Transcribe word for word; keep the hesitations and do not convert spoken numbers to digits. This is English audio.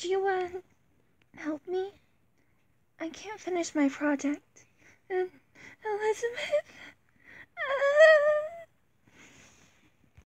Could you, uh, help me? I can't finish my project. And Elizabeth?